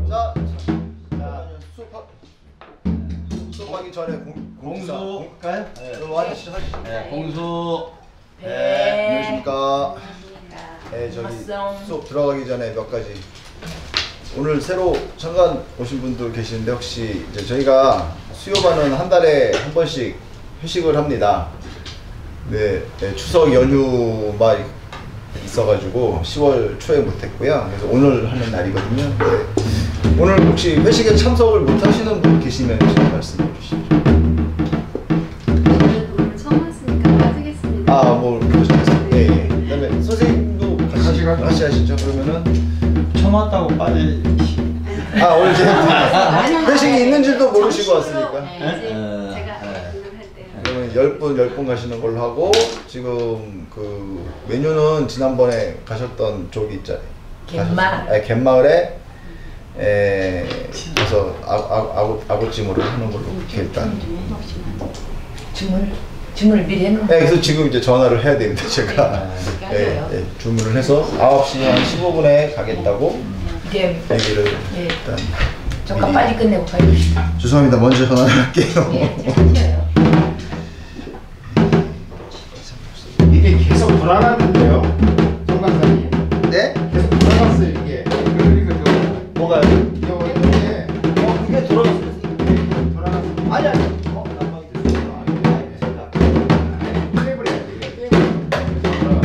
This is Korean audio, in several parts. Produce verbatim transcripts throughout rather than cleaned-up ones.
자, 자 수업 수업하기 전에 공, 공수 할까요? 네. 그럼 하시죠. 네, 공수. 네, 안녕하십니까. 네, 저기 수업 들어가기 전에 몇 가지. 오늘 새로 잠깐 오신 분들 계시는데 혹시 이제 저희가 수요반은 한 달에 한 번씩 회식을 합니다. 네, 네 추석 연휴만 있어가지고 시월 초에 못했고요. 그래서 오늘 하는 날이거든요. 네. 오늘 혹시 회식에 참석을 못하시는 분 계시면 좀 말씀해 주시죠. 오늘 처음 왔으니까 빠지겠습니다. 아, 뭐 그러시겠어요. 예, 예. 그다음에 선생님도 같이 같이 하시죠. 그러면은 처음 왔다고 빠질. 아, 오늘 제가 회식이 있는 줄도 모르시고 왔으니까. 네, 이제 제가 등록할 때. 그러면 열 분, 열 분 가시는 걸로 하고, 지금 그 메뉴는 지난번에 가셨던 저기 있잖아요. 갯마을. 아, 갯마을에 에, 그래서 아, 아, 아구, 아구찜으로 하는 걸로 이렇게 일단. 주문, 주문을 미리 해놓은 네, 그래서 지금 이제 전화를 해야 됩니다, 제가. 네, 네, 주문을 해서 아홉 시 한 십오 분에 가겠다고 이게 얘기를 예. 일단. 조금 빨리 끝내고 가봅시다. 죄송합니다. 먼저 전화를 할게요. 예, 잘하셔요. 이게 계속 불안하는데요, 정 강사님. 네? 계속 불안했어요 이게. 그러니까 저 뭐가요? 이거 이게 어, 그게 돌아갔어요. 불안했어요. 아니, 아니. 어, 난방이 됐어요. 알겠습니다. 테이블에 이게 테이블에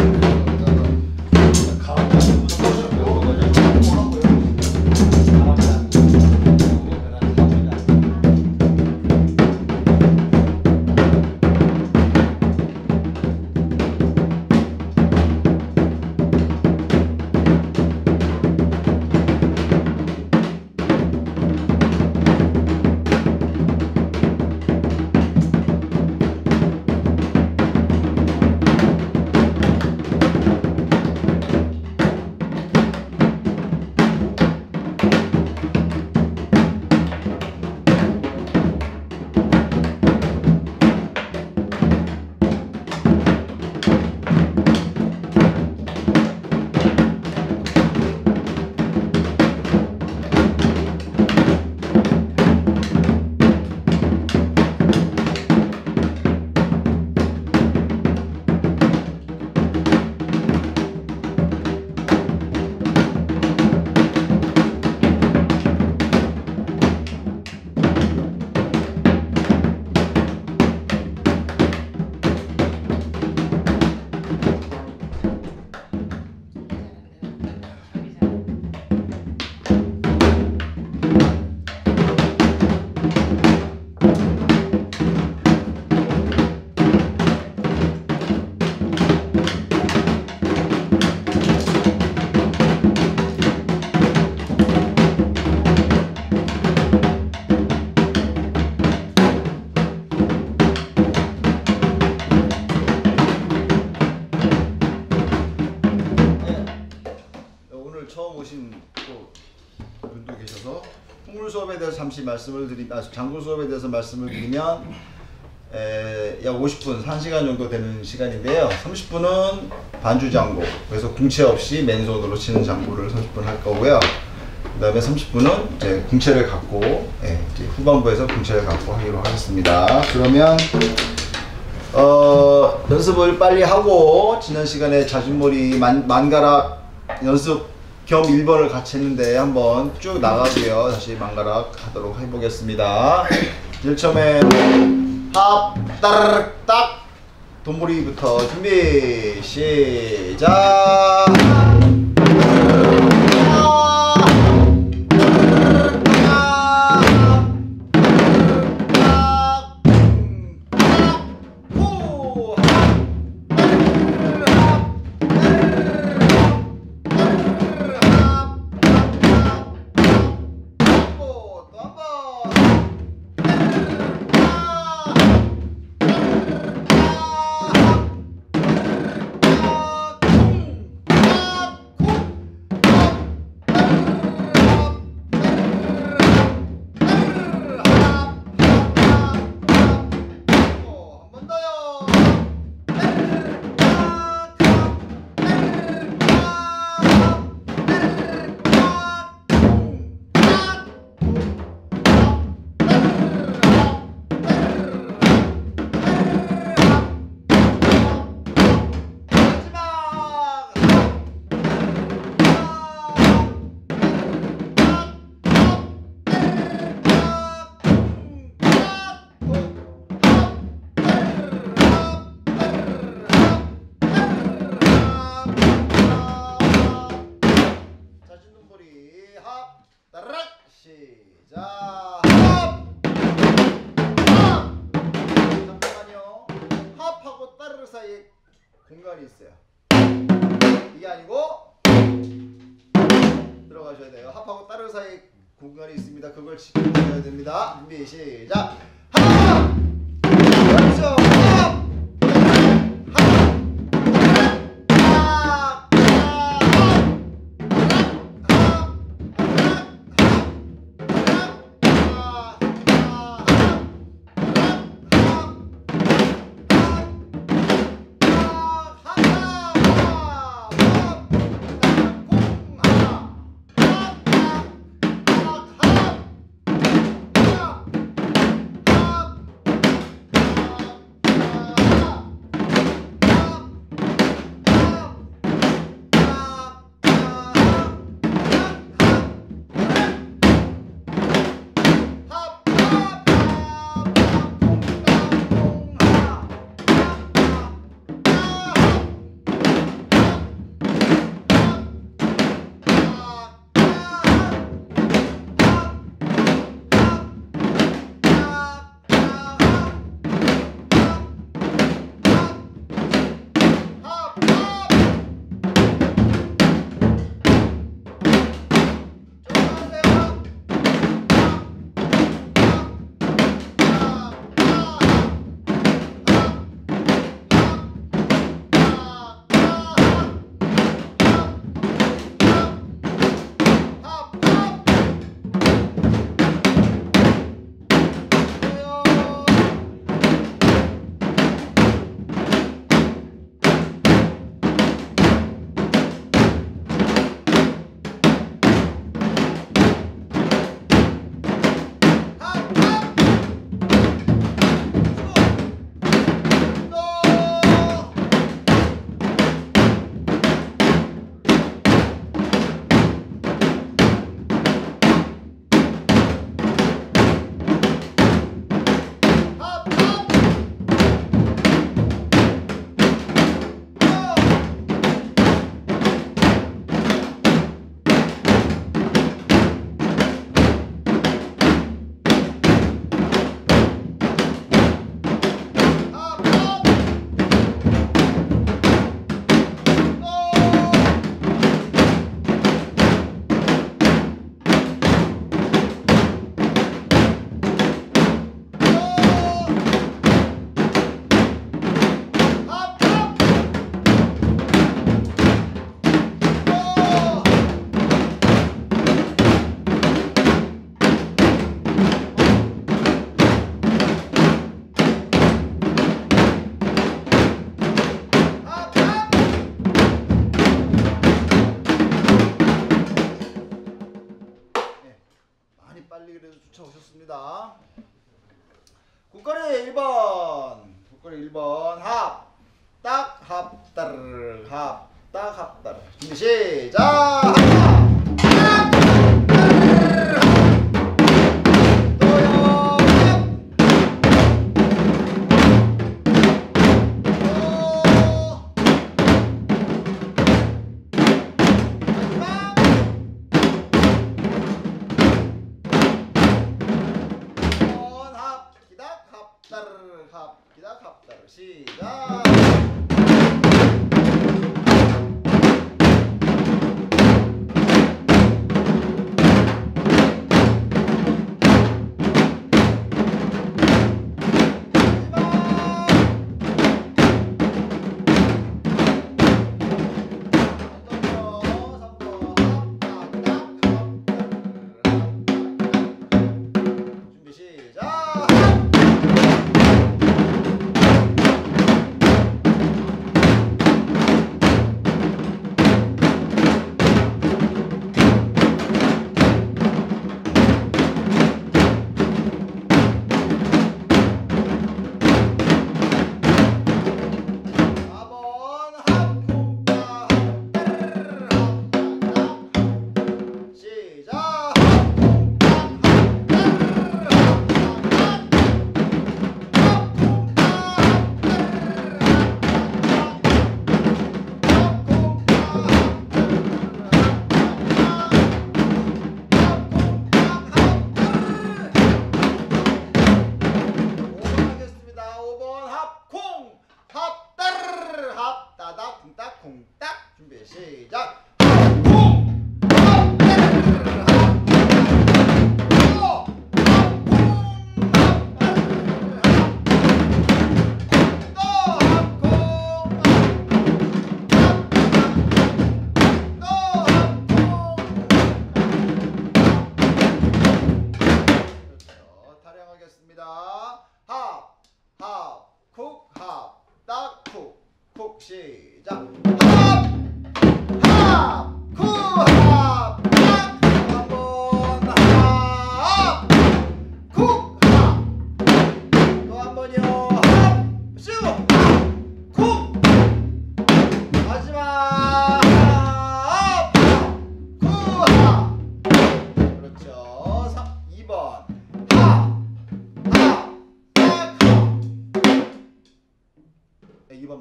처음 오신 또 분도 계셔서 풍물 수업에 대해서 잠시 말씀을 드리, 아, 장구 수업에 대해서 말씀을 드리면 에, 약 오십 분, 한 시간 정도 되는 시간인데요. 삼십 분은 반주 장구, 그래서 궁채 없이 맨손으로 치는 장구를 삼십 분 할 거고요. 그 다음에 삼십 분은 이제 궁채를 갖고 예, 이제 후반부에서 궁채를 갖고 하기로 하겠습니다. 그러면 어, 연습을 빨리 하고 지난 시간에 자진몰이 만, 만가락 연습 겸 일 번을 같이 했는데 한번 쭉 나가고요. 다시 만가락 하도록 해보겠습니다. 제일 처음에 합, 따르륵, 딱 돈부리부터 준비 시작. 따르락 시작. 합! 합! 잠깐만요. 합하고 따르르 사이에 공간이 있어요. 이게 아니고 들어가셔야 돼요. 합하고 따르르 사이에 공간이 있습니다. 그걸 지켜주셔야 됩니다. 준비 시작. 합! 그렇죠. 합! 쫓아오셨습니다. 국거리 일 번, 국거리 일 번 합, 딱, 합, 따르르, 합, 딱, 합, 따르르. 준비 시작! 합, 딱, 따르르, 합. 또요, 합. 따르르 합 기다 합 따르르 시작. 준비 시작.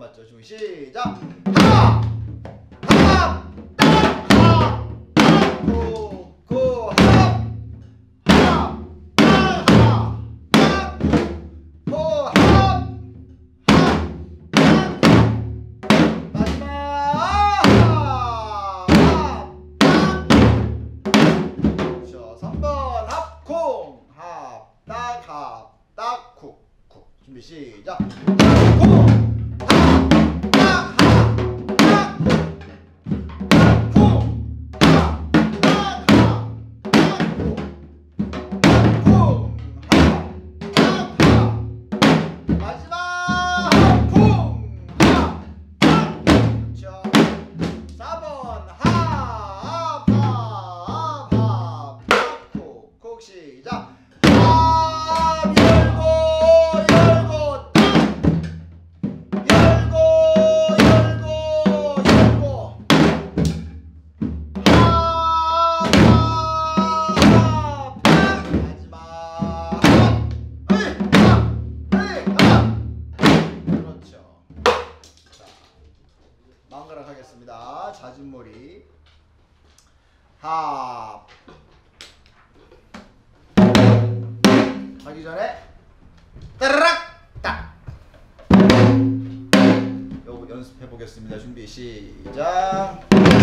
맞죠? 준비 시작. 하! 하! 딱! 하! 고! 고! 하! 하! 딱! 하! 딱! 고! 하! 하! 딱! 마지막! 하! 딱! 자, 삼 번 합콩! 합! 딱! 합! 딱! 쿡! 쿡! 준비 시작. 콩! 시작. 합 열고 열고 딱 열고 열고 열고 합 합 딱 마지막 합 에이 합 에이 합 그렇죠. 자 망가락 하겠습니다. 자진몰이 합 하기 전에 따라락 딱 요거 연습해 보겠습니다. 준비 시작.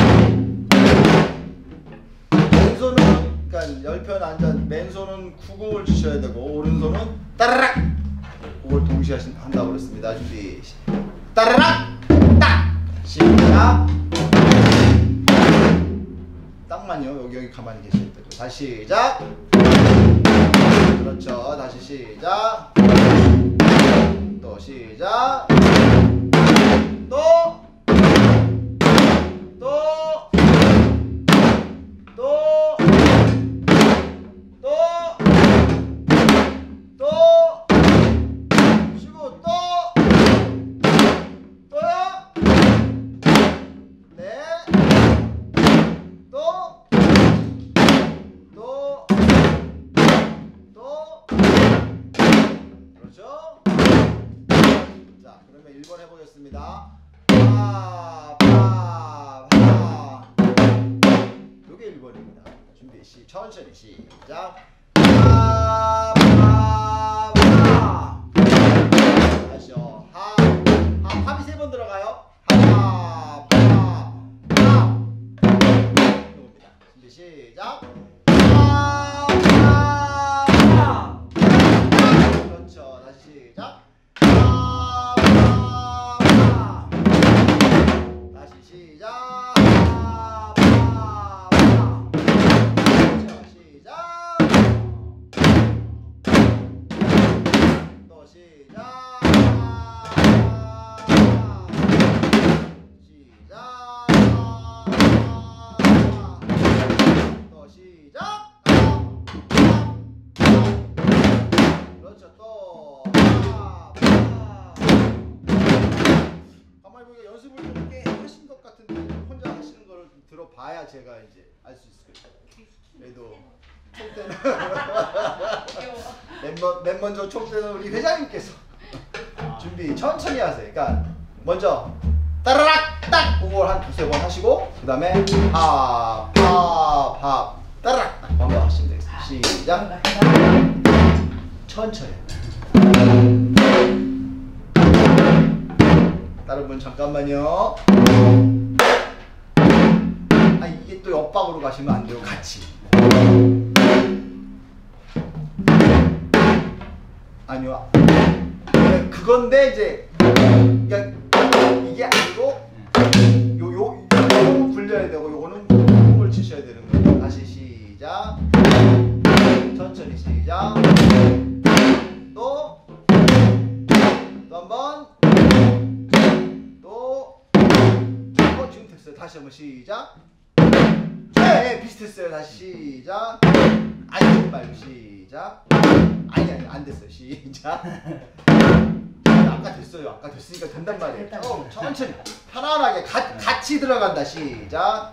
왼손은 그러니까 열편 앉아 맨손은 구공을 치셔야 되고 오른손은 따라락 그걸 동시에 하신 한다고 그랬습니다. 준비 따라락 딱 시작. 딱만요. 여기 여기 가만히 계실 때도 다시 시작. 그렇죠. 다시 시작. 또 시작. 또. 또. 또. 또. 또. 쉬고 또. 또요. 네. 또. 또. 또. 그렇죠? 자, 그러면 일 번 해보겠습니다. 파, 파, 파. 요게 일 번입니다. 준비, 시, 천천히 시작. 파, 파, 파. 다시요. 하, 하, 팝이 세 번 들어가요. 하, 파, 파. 요겁니다. 준비, 시작. 파, 파, 파. 그렇죠. 다시 시작. 파, 파, 파. 다시 시작. 파, 파, 파. 그렇죠. 시작. 또 시작. 시작. 또 시작. 그렇죠. 또 파, 파. 가만히 보니까 연습을 좀 꽤 하신 것 같은데 혼자 하시는 거를 좀 들어봐야 제가 이제 알 수 있을 거예요. 그래도 총대는 맨, 먼, 맨 먼저 총대는 우리 회장님께서 준비 천천히 하세요. 그러니까 먼저 따라락 딱 그걸 한 두세 번 하시고 그 다음에 하, 파, 파 따라락 딱 한번 하시면 되겠습니다. 시작. 천천히. 다른 분 잠깐만요. 아 이게 또 옆방으로 가시면 안 돼요. 같이. 아니요. 네, 그건데 이제 그러니까 이게 아니고 요요 요, 요 굴려야 되고 요거는 홈을 치셔야 되는 거예요. 다시 시작. 천천히 시작. 또 또 한 번. 또 어, 지금 됐어요. 다시 한번 시작. 네, 비슷했어요. 다시 시작. 아니 좀 말고 시작. 아니 아니 안 됐어요. 시작. 아까 됐어요. 아까 됐으니까 된단 말이에요. 어, 천천히 편안하게 가, 같이 들어간다. 시작.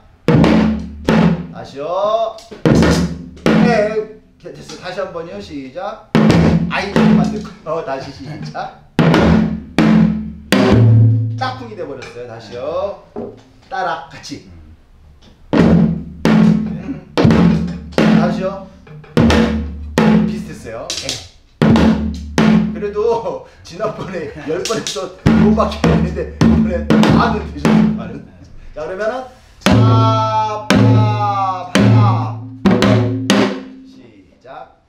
다시요. 네, 됐어요. 다시 한 번요. 시작. 아이 좀 안 됐고 어, 다시 시작. 딱풍이 돼버렸어요. 다시요. 따라 같이. 다시요. 비슷했어요. 그래도 지난번에 열 번에서 두 번밖에 안 했는데 이번에 만은 되셨어요. 만은. 자 그러면은 파, 파, 파. 시작.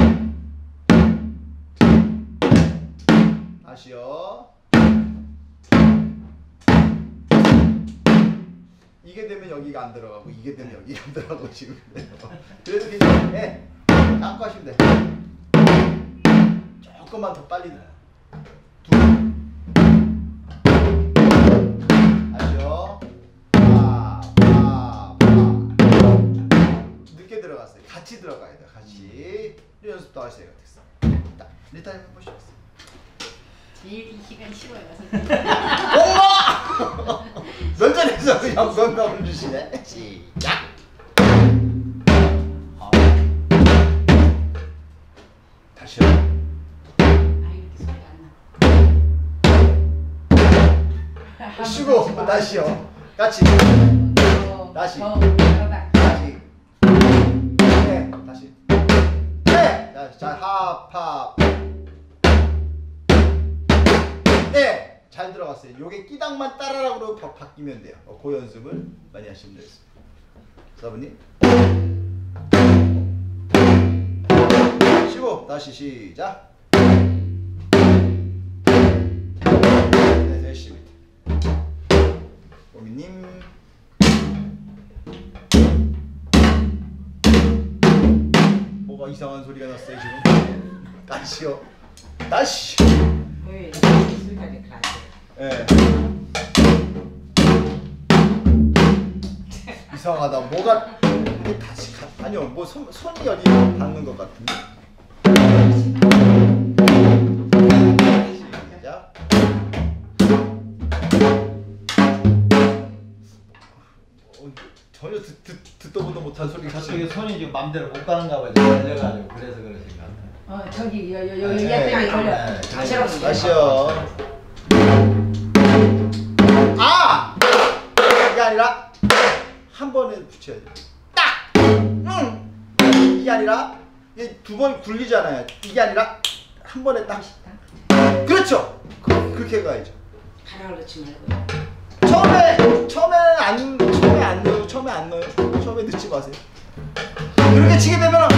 다시요. 이게 되면 여기가 안 들어가고 이게 되면 여기가 안 들어가고 지금 그래도 그냥 해. 닦고 하시면 돼. 조금만 더 빨리 들어. 둘. 아시죠? 파, 파, 파. 늦게 들어갔어요. 같이 들어가야 돼. 같이. 연습도 하셔야 됐어. 자, 리타 해보시겠어요? 제일 이 시간 싫어요. 엄마! 면전에서 그냥 명령을 주시네. 시작. 어. 다시요. 아 이렇게 소리가 안 나. 쉬고 다시요. 같이. 다시. 더, 더, 다시. 네. 다시. 네. 다시. 자, 하파. 네. 잘 들어갔어요. 요게 끼당만 따라라고 바, 바뀌면 돼요. 어, 그 연습을 많이 하시면 되겠습니다. 사부님. 쉬고 다시 시작. 네, 열심히. 고민님. 뭐가 이상한 소리가 났어요 지금? 다시요. 다시. 왜 소리가 이렇게 안 돼? 예. 이상하다. 뭐가 이게 다시 가, 아니요. 뭐 손, 손이 어디 닿는 것 같은데. 시작. 어, 전혀 듣, 듣, 듣도 보도 못한 소리가 저쪽에 손이 지금 맘대로 못 가는가 봐요. 걸려가지고 그래서 그러신 것 같아요. 어 저기 여여 여 네. 옆에 걸려. 네. 다시 다시요. 아! 이게 아니라 한 번에 붙여야 돼. 딱! 응! 이게 아니라 이게 두 번 굴리잖아요. 이게 아니라 한 번에 딱. 그렇죠! 그, 그렇게 가야죠. 가락을 넣지 말고. 처음에 처음에 안 처음에 안 넣어요. 처음에 안 넣어요. 처음에 넣지 마세요. 그렇게 치게 되면은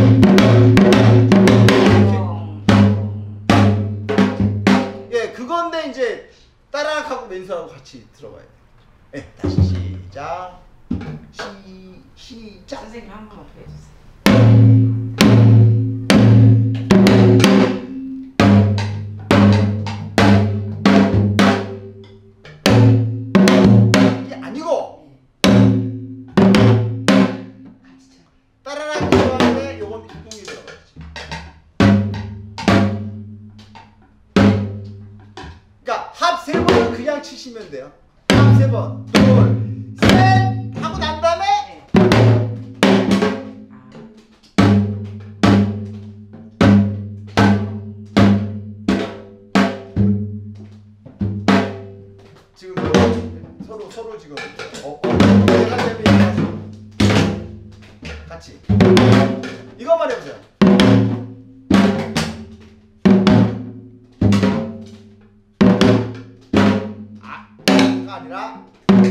예 그건데 이제 따라하고 왼손하고 같이 들어가야 돼. 예 다시 시작. 시 시작. 선생님 한 번만 더 해주세요. 이게 아니고 같이 쳐. 따라하고 들어가는데 요건 뒷공이 들어가야지. 그러니까 합 세 번은 그냥 치시면 돼요. 합 세 번, 둘, 셋 하고 난 다음에 지금 서로 서로 지금 어, 어, 같이 이것만 해보세요. 아가 아니라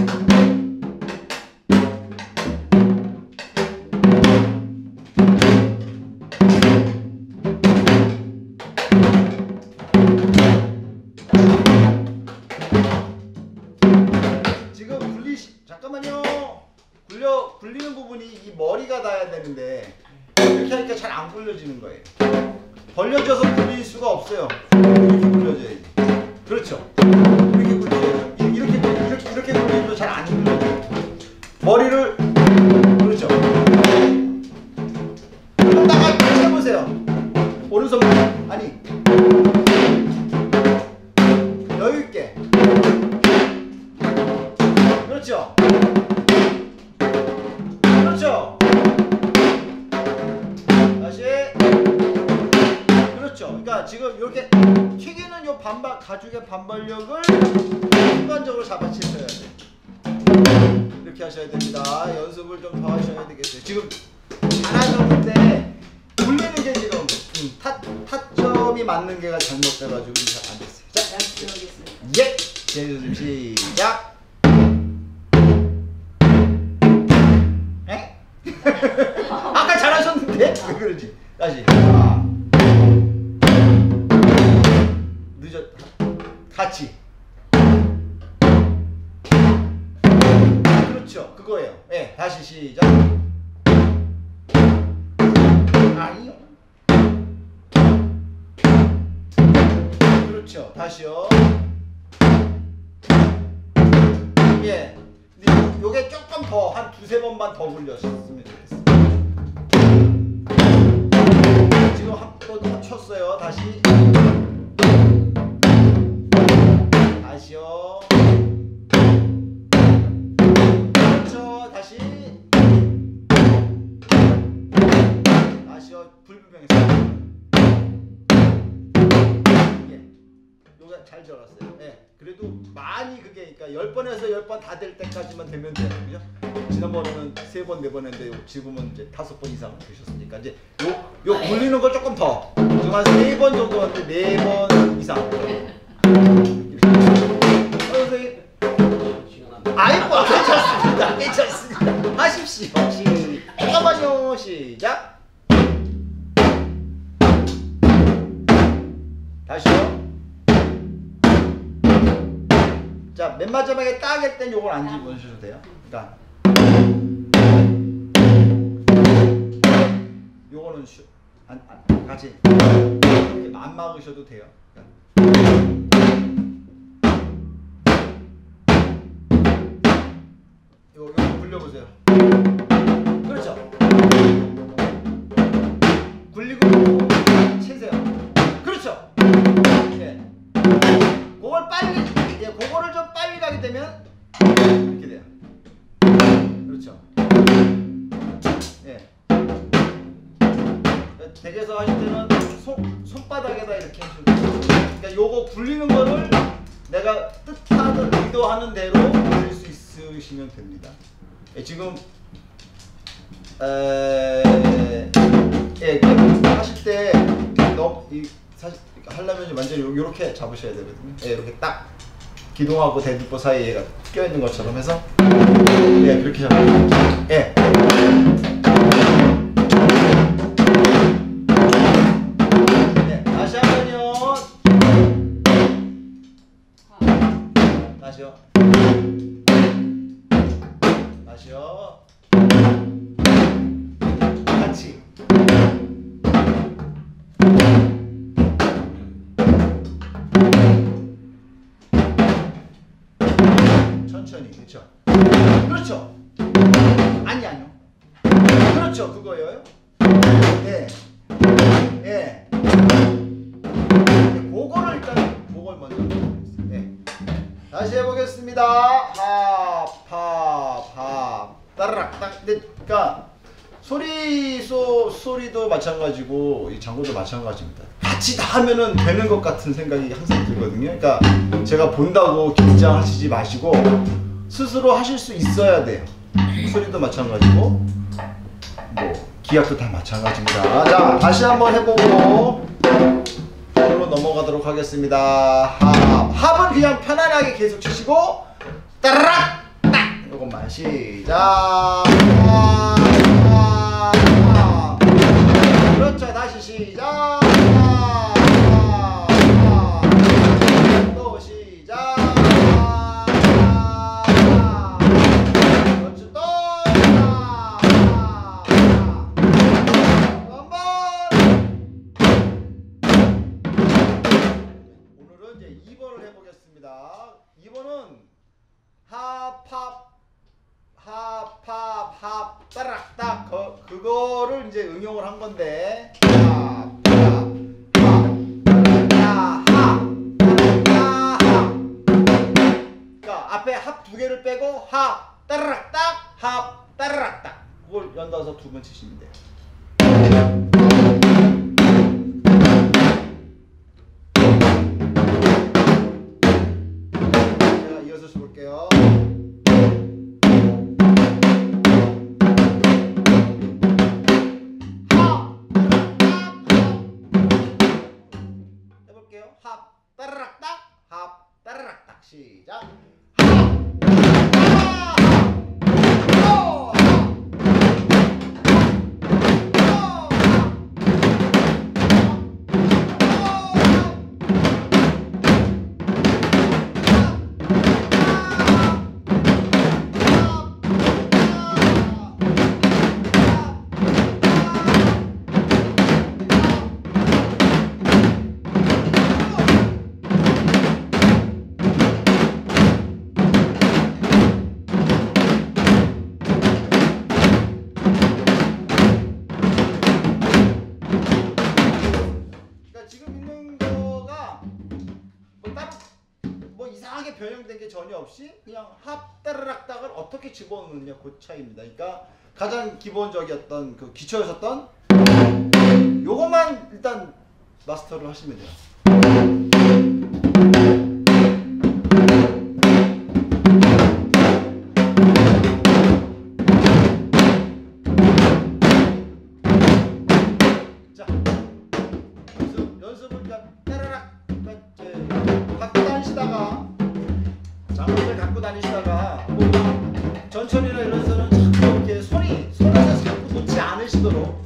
지금 굴리시 잠깐만요. 굴려 굴리는 부분이 이 머리가 닿아야 되는데 이렇게 하니까 잘 안 굴려지는 거예요. 벌려져서 굴릴 수가 없어요. 이렇게 굴려져야지. 그렇죠. 이렇게 굴려져야죠. 이- 이렇게 이렇게 이렇게 굴리면 잘 안 굴려져요. 머리를 그렇죠. 한다가 같이 해보세요. 오른손 아니 여유 있게. 그렇죠. 그렇죠. 다시. 그렇죠. 그러니까 지금 이렇게 튀기는 요 반발 가죽의 반발력을 순간적으로 잡아채셔야 돼. 이렇게 하셔야 됩니다. 연습을 좀 더 하셔야 되겠어요. 지금 잘하셨는데 굴리는 게 지금 음, 타, 타점이 맞는 게가 잘못돼가지고 잘 안 됐어요. 자, 연습해보겠습니다. 예! 제주님 시작! 에? 아까 잘하셨는데? 왜 그러지? 다시. 아. 늦었, 같이. 그렇죠. 그거예요. 예, 네, 다시 시작. 아니요. 그렇죠. 다시요. 예. 근데 요게 조금 더, 한 두세 번만 더 굴렸으면 좋겠어요. 지금 한 번 쳤어요. 다시. 다시요. 그렇죠. 다시. 다시요. 불분명했어요. 예. 요가 잘 들어갔어요. 예. 그래도 많이 그게 그러니까 열 번에서 열 번 다 될 때까지만 되면 돼요. 그죠? 지난번에는 세 번, 네 번 했는데 지금은 이제 다섯 번 이상 되셨으니까 이제 요, 요 굴리는 걸 조금 더. 지금 한 세 번 정도 하는데 네 번 이상. 선생님. 아이고, 괜찮습니다. 괜찮습니다. 하십시오. 시, 잠깐만요. 시작. 다시요. 자, 맨 마지막에 딱 할 땐 요걸 안 집어주셔도 돼요. 그러니까 요거는 쉬, 안, 안, 같이 이렇게 안 막으셔도 돼요. 요거, 요거 굴려보세요. 그렇죠. 굴리고 치세요. 그렇죠. 예. 그걸 빨리, 예, 그거를 좀 빨리 가게 되면 이렇게 돼요. 그렇죠. 예. 댁에서 하실 때는 손, 손바닥에다 이렇게 해주고, 그러니까 요거 굴리는 거를 내가 뜻하는, 의도하는 대로 굴릴 수 있으시면 됩니다. 예, 지금 에, 예, 하실 때 너무 이 사실 하려면 완전히 요렇게 잡으셔야 되거든요. 예, 이렇게 딱 기둥하고 대두보 사이에 껴 있는 것처럼 해서 예, 그렇게 잡으세요. 예. 네, 다시 한번요. 다시요. 다시요. 같이. 천천히. 그렇죠. 그렇죠. 아니 아니요. 그렇죠. 그거예요. 예. 예. 그거를 일단 그걸 먼저 해보겠습니다. 예. 다시 해보겠습니다. 합, 합, 합. 따라락 딱. 근데 그러니까 소리 소 소리도 마찬가지고 이 장구도 마찬가지입니다. 같이 다 하면은 되는 것 같은 생각이 항상 들거든요. 그러니까 제가 본다고 긴장하시지 마시고 스스로 하실 수 있어야 돼요. 소리도 마찬가지고 뭐 기악도 다 마찬가지입니다. 자, 다시 한번 해보고 으로 넘어가도록 하겠습니다. 합. 합은 그냥 편안하게 계속 치시고 따라락 딱 요것만 시작. 합, 합, 합. 그렇죠. 다시 시작. 합, 합, 합. 또 시작. 그렇죠. 또 합, 합. 한번. 오늘은 이제 이 번을 해보겠습니다. 이 번은 합합 합합 합 따락 딱 그, 그거를 이제 응용을 한 건데 합합합야합야합 그러니까 앞에 합 두 개를 빼고 합 따라락 딱합 따라락 딱 그걸 연달아서 두 번 치시면 돼요. 전혀 없이 그냥 합 따르락 딱을 어떻게 집어넣느냐 그 차이입니다. 그러니까 가장 기본적이었던 그 기초였었던 요것만 일단 마스터를 하시면 돼요. 자, 연습, 연습을 그러니까 따라락 그러니까 이제 갖고 다니시다가 장갑을 갖고 다니시다가 뭐 전철이나 이런 데서는 자꾸 이렇게 손이 손에서 자꾸 놓지 않으시도록